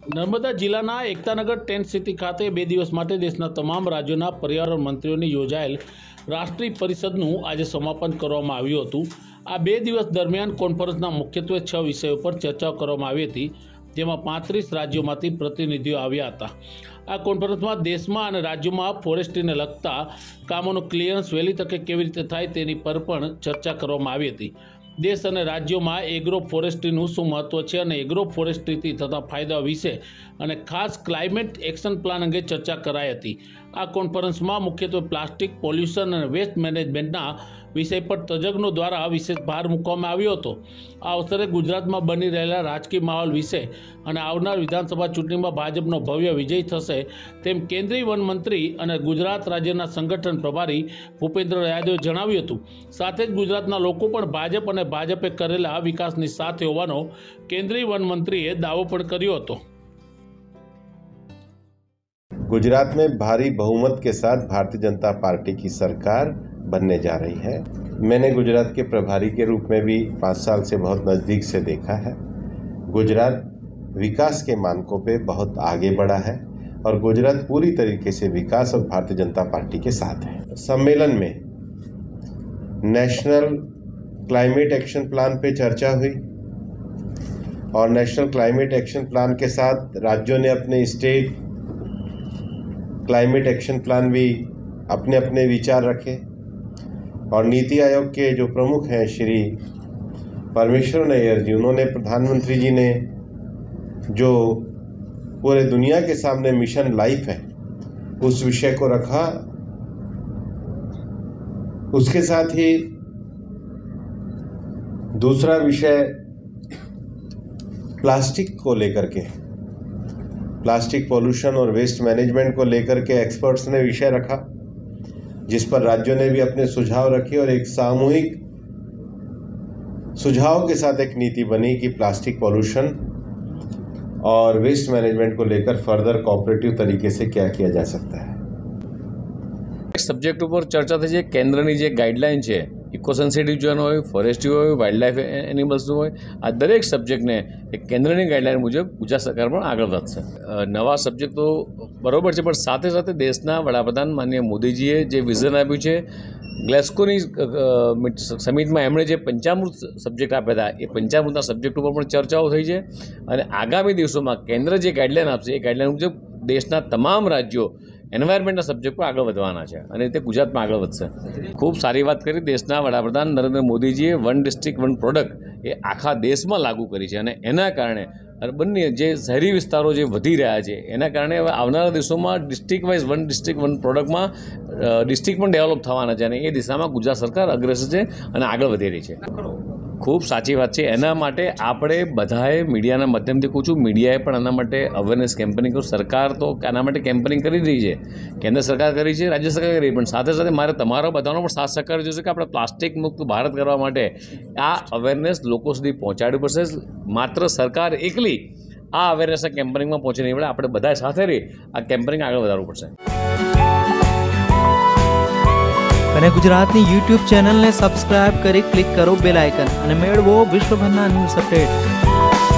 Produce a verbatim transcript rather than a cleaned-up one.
નર્મદા જિલ્લાના Ektanagar tent city ખાતે બે દિવસ માટે દેશના તમામ રાજ્યોના પર્યાવરણ મંત્રીઓની યોજાયેલ રાષ્ટ્રીય પરિષદનું આજે સમાપન કરવામાં આવ્યું હતું। આ બે દિવસ દરમિયાન કોન્ફરન્સના મુખ્યત્વે છ વિષયો પર ચર્ચાઓ કરવામાં આવી હતી, જેમાં પાંત્રીસ રાજ્યોમાંથી પ્રતિનિધિઓ આવ્યા હતા। આ કોન્ફરન્સમાં દેશમાં અને રાજ્યોમાં ફોરેસ્ટ્રીને લગતા કામોનું ક્લિયરન્સ વહેલી તકે કેવી રીતે થાય તેની પર પણ ચર્ચા કરવામાં આવી હતી। દેશ અને રાજ્યોમાં એગ્રો ફોરેસ્ટ્રીનું શું મહત્વ છે અને એગ્રો ફોરેસ્ટ્રીથી થતા ફાયદાઓ વિશે અને ખાસ ક્લાઇમેટ એક્શન પ્લાન અંગે ચર્ચા કરાઈ હતી। આ કોન્ફરન્સમાં મુખ્યત્વે પ્લાસ્ટિક પોલ્યુશન અને વેસ્ટ મેનેજમેન્ટના વિષય પર તજજ્ઞો દ્વારા વિશેષ ભાર મૂકવામાં આવ્યો હતો। આ અવસરે ગુજરાતમાં બની રહેલા રાજકીય માહોલ વિશે અને આવનાર વિધાનસભા ચૂંટણીમાં ભાજપનો ભવ્ય વિજય થશે તેમ કેન્દ્રીય વન મંત્રી અને ગુજરાત રાજ્યના સંગઠન પ્રભારી ભૂપેન્દ્ર યાદવે જણાવ્યું હતું। સાથે જ ગુજરાતના લોકો પણ ભાજપ અને ભાજપે કરેલા વિકાસની સાથે હોવાનો કેન્દ્રીય વન મંત્રીએ દાવો પણ કર્યો હતો। गुजरात में भारी बहुमत के साथ भारतीय जनता पार्टी की सरकार बनने जा रही है। मैंने गुजरात के प्रभारी के रूप में भी पाँच साल से बहुत नज़दीक से देखा है। गुजरात विकास के मानकों पे बहुत आगे बढ़ा है और गुजरात पूरी तरीके से विकास और भारतीय जनता पार्टी के साथ है। सम्मेलन में नेशनल क्लाइमेट एक्शन प्लान पे चर्चा हुई और नेशनल क्लाइमेट एक्शन प्लान के साथ राज्यों ने अपने स्टेट क्लाइमेट एक्शन प्लान भी अपने अपने विचार रखे और नीति आयोग के जो प्रमुख हैं श्री परमेश्वर नैयर जी, उन्होंने प्रधानमंत्री जी ने जो पूरे दुनिया के सामने मिशन लाइफ है उस विषय को रखा। उसके साथ ही दूसरा विषय प्लास्टिक को लेकर के, प्लास्टिक पोल्यूशन और वेस्ट मैनेजमेंट को लेकर के एक्सपर्ट्स ने विषय रखा, जिस पर राज्यों ने भी अपने सुझाव रखे और एक सामूहिक सुझाव के साथ एक नीति बनी कि प्लास्टिक पोल्यूशन और वेस्ट मैनेजमेंट को लेकर फर्दर कोऑपरेटिव तरीके से क्या किया जा सकता है। सब्जेक्ट पर चर्चा थी। केन्द्र की गाइडलाइन है इको सेंसिटिव जोन हो, फॉरेस्ट्री हो, वाइल्ड लाइफ एनिमल्स हो, आ दरेक सब्जेक्ट ने एक केन्द्र की गाइडलाइन मुजब गुजरात सरकार पर आगे बढ़શે। नवा सब्जेक्ट तो बराबर है, पर साथ साथ देशना वडाप्रधान माननीय मोदीजीए जो विजन आप्યું છે, ગ્લેસ્કોની સમિટમાં એમણે જે પંચામૃત સબ્જેક્ટ આપ્યા હતા એ પંચામૃતના સબ્જેક્ટ ઉપર પણ ચર્ચાઓ થઈ છે અને આગામી દિવસોમાં કેન્દ્ર જે ગાઈડલાઇન આપશે એ ગાઈડલાઇન મુજબ દેશના તમામ રાજ્યો એન્વાયરમેન્ટના સબ્જેક્ટ પર આગળ વધવાના છે અને તે ગુજરાતમાં આગળ વધશે। ખૂબ સારી વાત કરી। દેશના વડાપ્રધાન નરેન્દ્ર મોદીજીએ વન ડિસ્ટ્રિક્ટ વન પ્રોડક્ટ એ આખા દેશમાં લાગુ કરી છે અને એના કારણે બંને જે શહેરી વિસ્તારો જે વધી રહ્યા છે એના કારણે હવે આવનારા દિવસોમાં district wise one district one પ્રોડક્ટમાં ડિસ્ટ્રિક્ટ પણ ડેવલપ થવાના છે અને એ દિશામાં ગુજરાત સરકાર અગ્રેસર છે અને આગળ વધી રહી છે। ખૂબ સાચી વાત છે। એના માટે આપણે બધાએ મીડિયાના માધ્યમથી કહું છું, મીડિયાએ પણ આના માટે અવેરનેસ કેમ્પેનિંગ કર્યું। સરકાર તો આના માટે કેમ્પેનિંગ કરી રહી છે, કેન્દ્ર સરકાર કરી છે, રાજ્ય સરકાર કરી રહી, પણ સાથે સાથે મારે તમારો બધાનો પણ સાથ સહકાર જોઈશે કે આપણે પ્લાસ્ટિક મુક્ત ભારત કરવા માટે આ અવેરનેસ લોકો સુધી પહોંચાડવી પડશે। માત્ર સરકાર એકલી આ અવેરનેસના કેમ્પેનિંગમાં પહોંચી નહીં પડે, આપણે બધા સાથે રહી આ કેમ્પેનિંગ આગળ વધારવું પડશે। અને ગુજરાતની યુટ્યુબ ચેનલને સબસ્ક્રાઇબ કરી ક્લિક કરો બેલ આઇકન અને મેળવો વિશ્વભરના ન્યૂઝ અપડેટ।